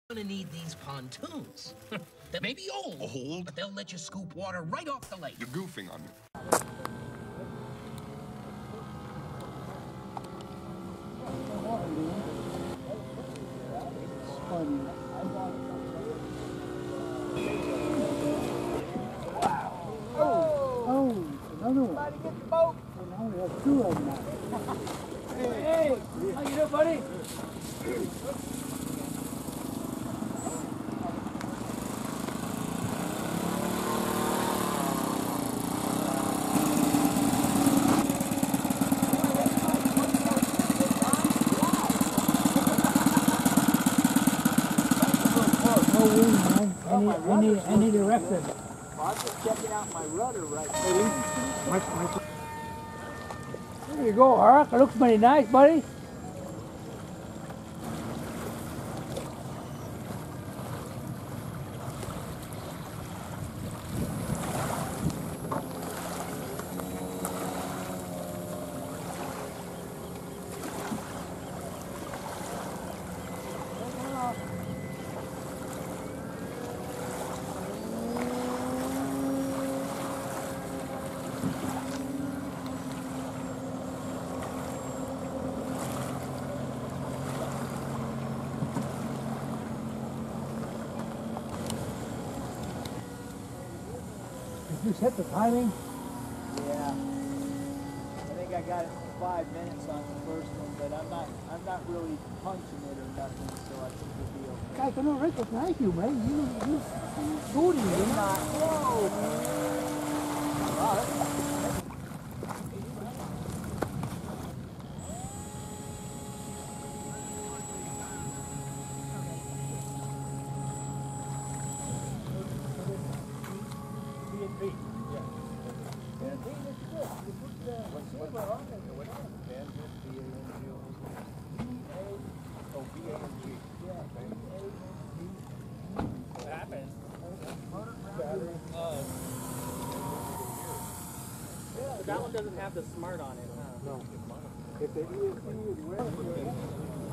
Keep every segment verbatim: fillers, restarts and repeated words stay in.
Gonna need these pontoons. They may be old, Old? but they'll let you scoop water right off the lake. You're goofing on me. Wow. Oh, oh, another one. Somebody get the boat. And now we have two of them now. Hey, how you doing, buddy? I need, I need, I need a reference. Well, I'm just checking out my rudder right now. There you go, Hark. It looks pretty nice, buddy. Did you set the timing? Yeah. I think I got it for five minutes on the first one, but I'm not I'm not really punching it or nothing, so I think we'll be okay. I can recognize you, man. You you you booty, you You're know? not. Whoa! Wow, that's- That one doesn't have the smart on it, huh? No. If they do it, do it.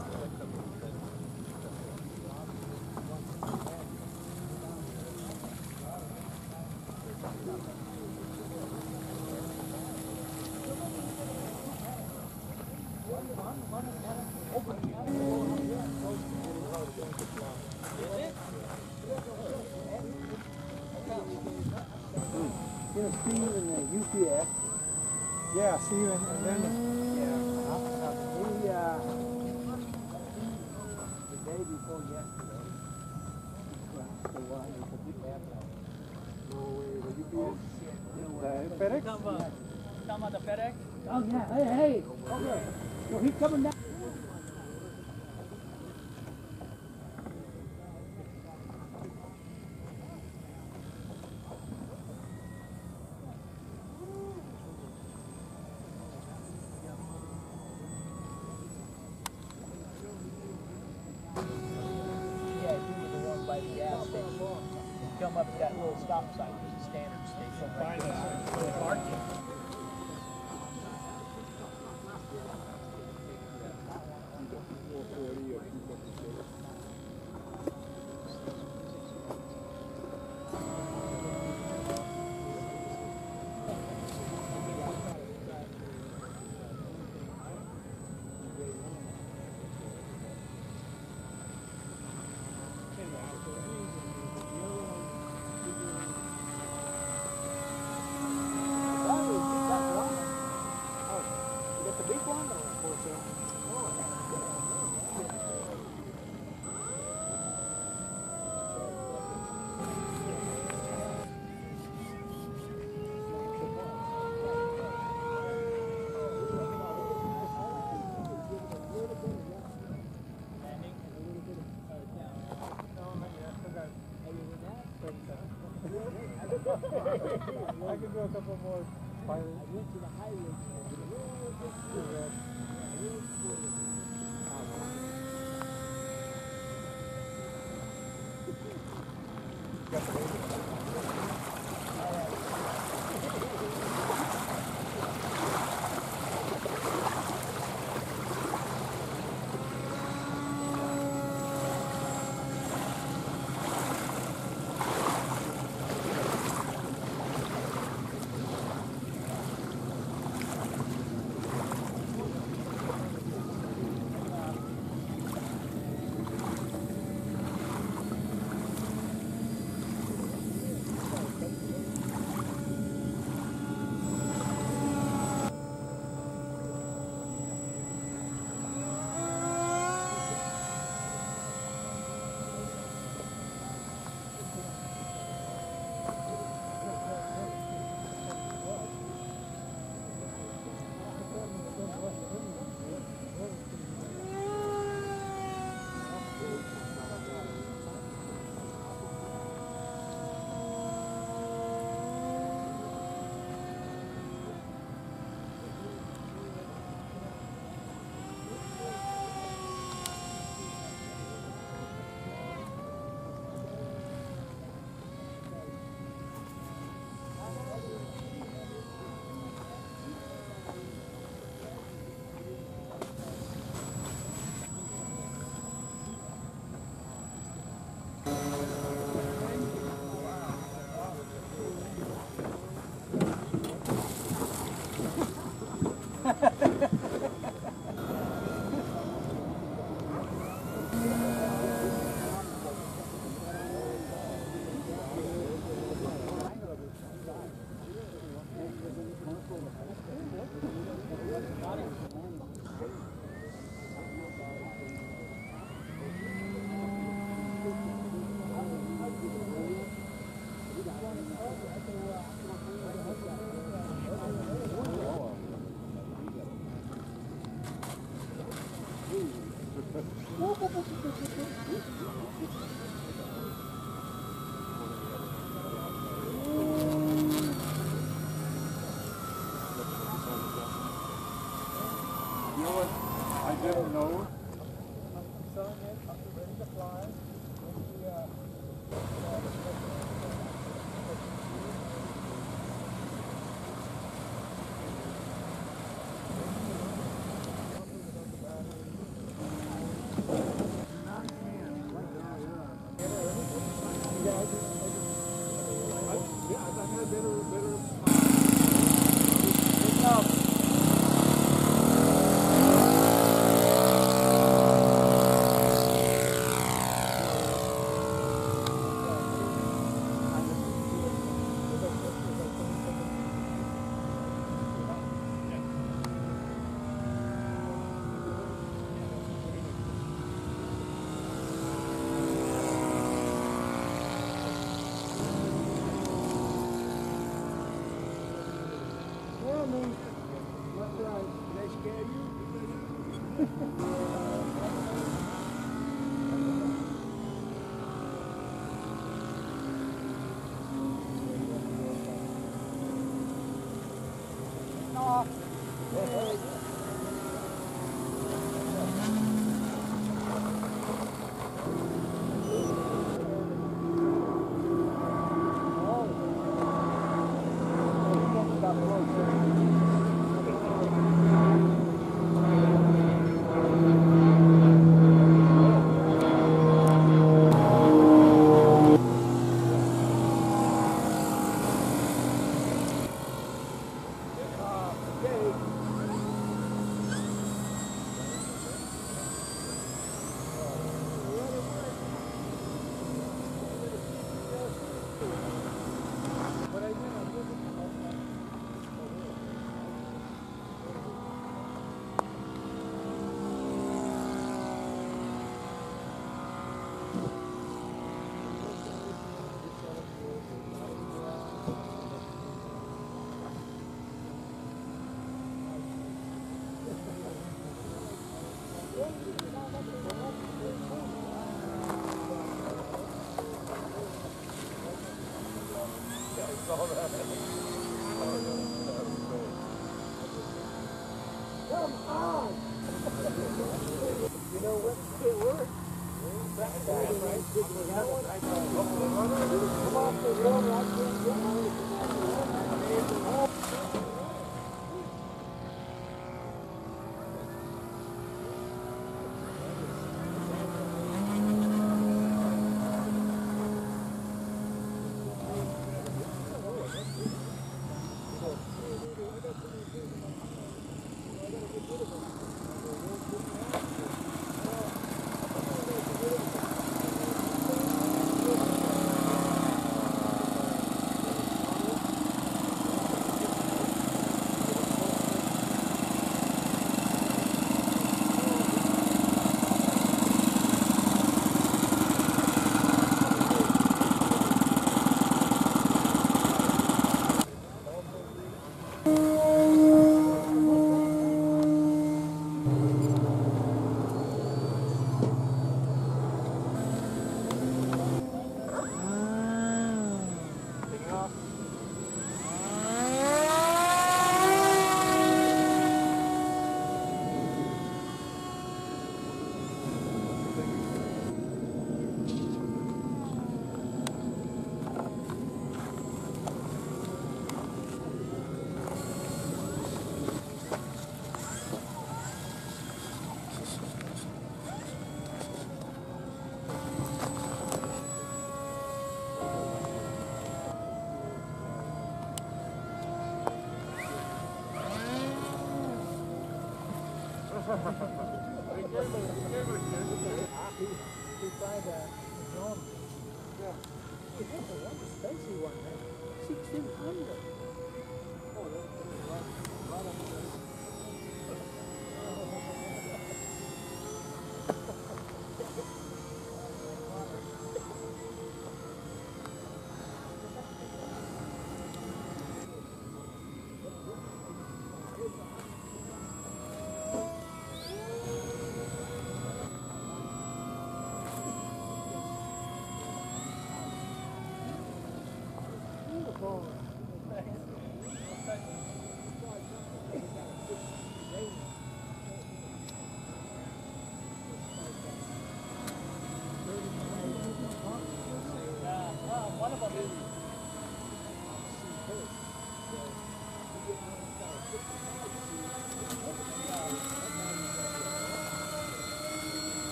You know, Steve and the U P S. Yeah, see you, and, and then Yeah. He, uh, the day before yesterday, the one he put the cab out. no way, the U P S, No the way. FedEx. Talking about, talking about the FedEx? Oh yeah, hey, hey. Okay. So he's coming down. Yeah, you were the one by the gas station. You come up to that little stop sign, there's a standard station right there. Parking. I could do a couple more pilots. I went to the highway.